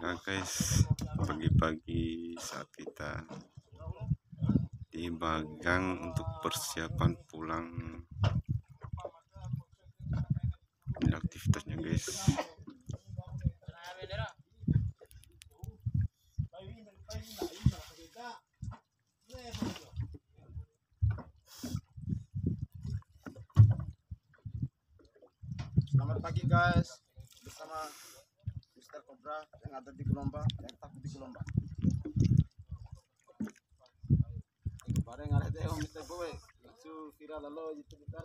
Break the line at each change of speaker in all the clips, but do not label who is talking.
Nah guys, pagi-pagi saat kita di Bagang untuk persiapan pulang, ini aktivitasnya guys.
Selamat pagi guys, bersama Mr. Cobra yang ada di Gelombang, yang takut di Gelombang. Kemarin ada teh Mr. Boy, itu viral lalu itu kita.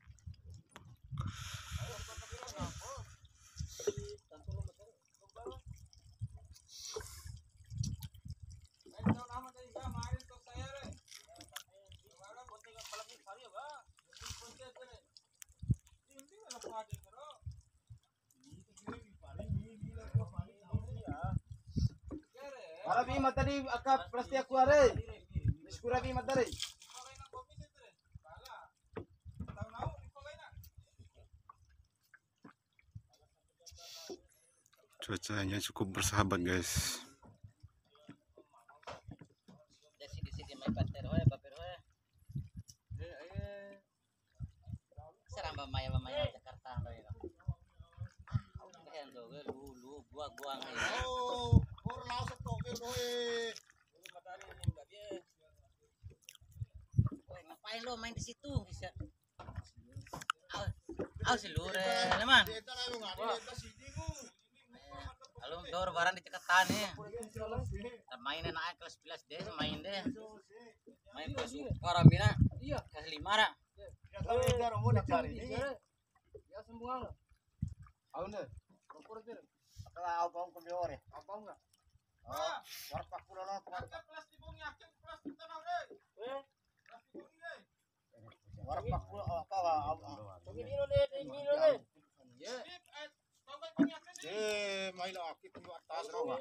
Arabi matari akap plastik aku are. Diskurabi matari.
Cuacanya cukup bersahabat guys.
Ngapain lo main di situ bisa? Aw seluruh teman. Kalau dor barang di cekatan ya. Main naik kelas 11 deh main deh. Main kelas karabina. Iya, kelas 5 ra.
Ya sembungan. Au ne. Kompor deh. Kalau abang ke biore, abang enggak? Ah, warpak pula lah. Kelas di bawahnya, kelas di tanah deh. Warpak pula apa? Main akit di atas rawa.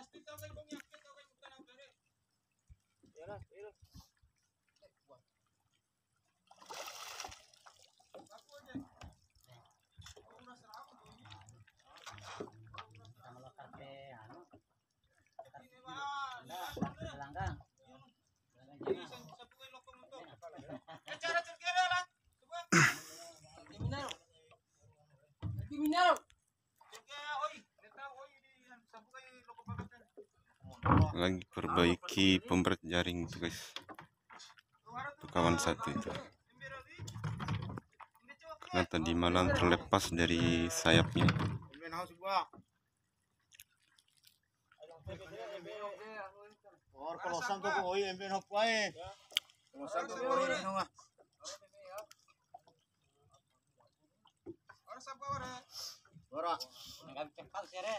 Lagi perbaiki pemberat jaring itu guys. Itu kawan satu itu. Karena tadi malam terlepas dari sayapnya.
Kalau sang tuh koi emben hopai. Kalau sang tuh koi ini mah. Ora.
Enggak cepat sih re.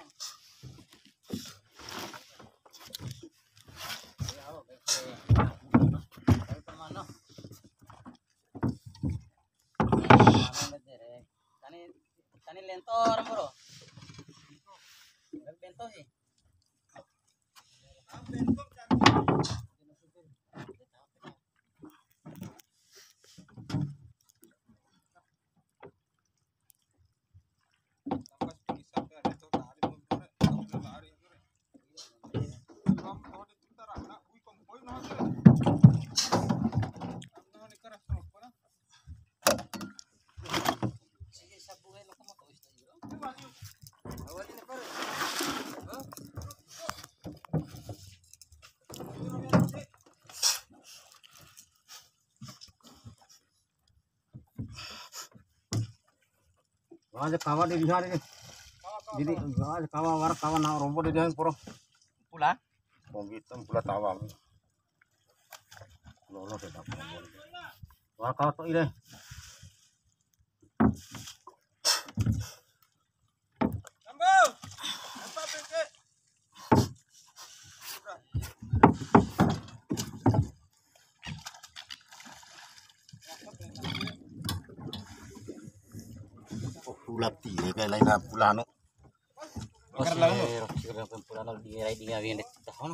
Kani lentor bro. Bento sih.
Aja kawan di hari ini. Jadi aja kawan na rombo di dihan puro.
Pula.
Ponggitan pula tawa. Lolo tetap rombo. War kawan to ire.
Sambo. Apa bengke?
Pulati kayak lain pulano.
Pulano di ngawin di tahun.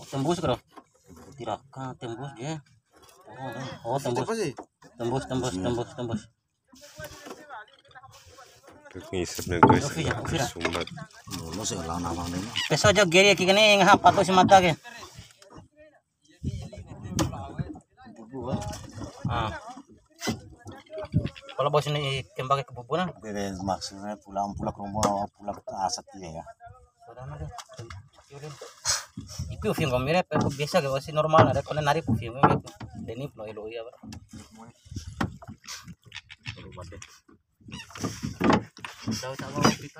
Tembus bro. Tidak kan tembus dia. Oh tembus. Tembus.
Pengisap na guys. Sumbat.
Peso aja geri ki kene ngah pato si mata ke. Kalau bos ini kembang ke bubunan.
Beres maksudnya pulang ke rumah pulang ke asat ya.
Iku film kamera pero biasa ke masih normal ada kalau nari film gitu. Deni lo ya bro. Tahu kita.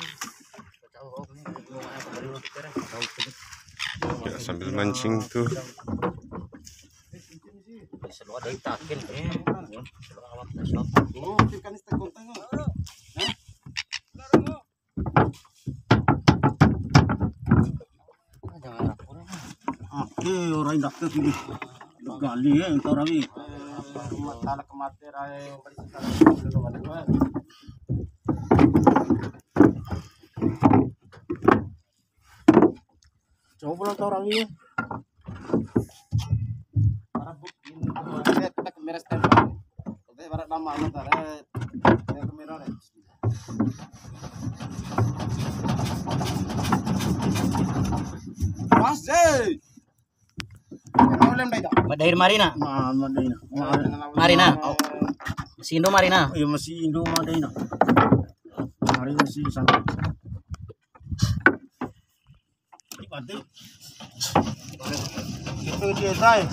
Ya, sambil mancing tuh.
Selalu ada itakin selalu awak
Oh, ikan istek kontang. Orang dokter ini gali ya entar rawi masalah kematian ay coba pulang tau rawi para bukin kita kamera standby oke barat lama entar kamera deh Mas
Madair Marina. Marina. Oh. Masih Indo Marina.
Iya masih Indo Marina. Marina masih sana. Ibadah. Itu dia saya.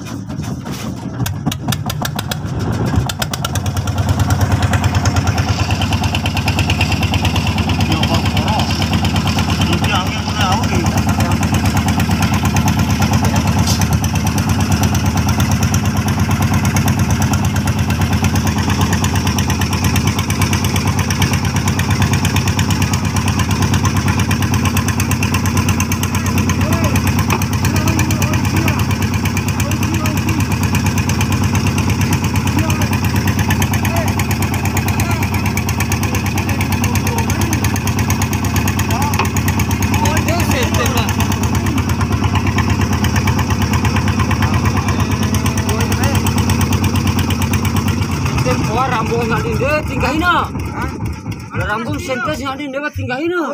Rambung nggak dinde tinggahin na. Rambung sentes nggak dinde tinggahin na.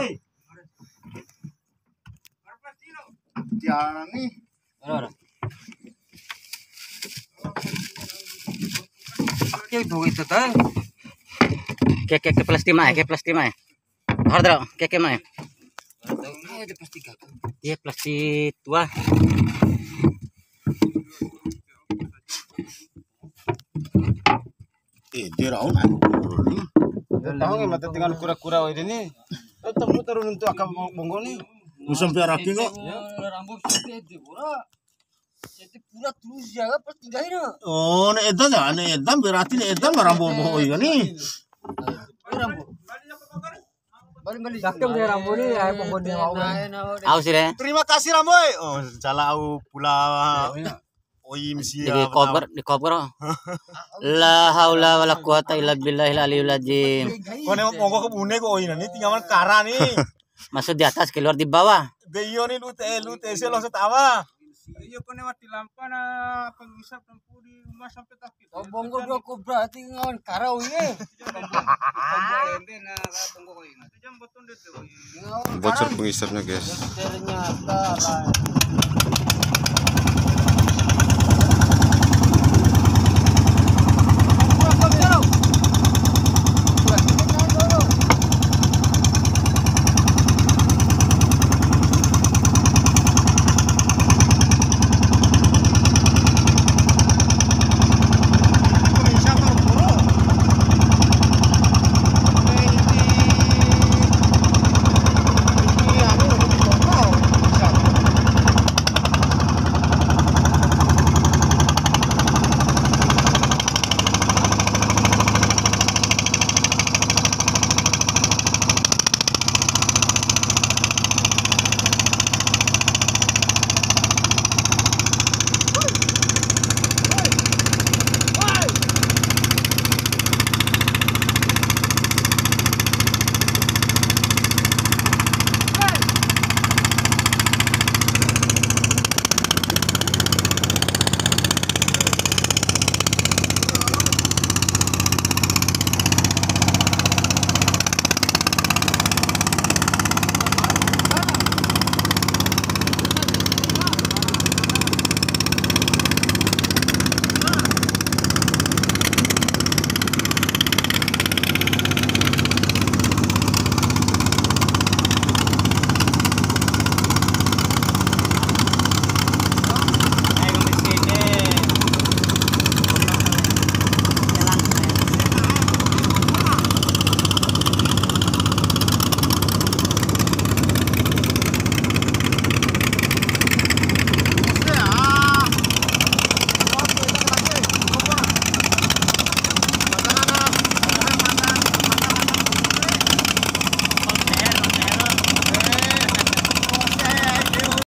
Jangan nih.
Kayak begitu kan?
Ke plastik mai. Harus ke mai.
Ada plastik kan?
Iya plastik tua.
Dia raun aku. Tahu nggak mata tinggal kura-kura ini. Tetap turun untuk akam bongo nih. Musim piaraki kok.
Rambung sentes di pura. Sentes pura terus jaga pas tinggahin na.
Oh, nih edan ya, nih edan berarti nih edan marambung bohong ya nih.
Rambung. Balik daktem deh rambung ni ay pembodi mau.
Aus deh.
Terima kasih Ramboy. Oh, jala au pula. Oi misi
Di cover. La haula wala quwata illa billahil aliyul azim.
Kau nih mau ke bune kok ini tinggal kara nih.
Masuk di atas keluar di bawah.
Deyo nih lu teh sih lo setawa.
Iyo kone mati lampa na pag-usap ng puri rumah sampai takit.
Oh bongo dua ko berarti ngawan karau ye.
Hindi na bongo ko ingat. Diyan betul dito.
Bocor pengisapnya guys.
Ternyata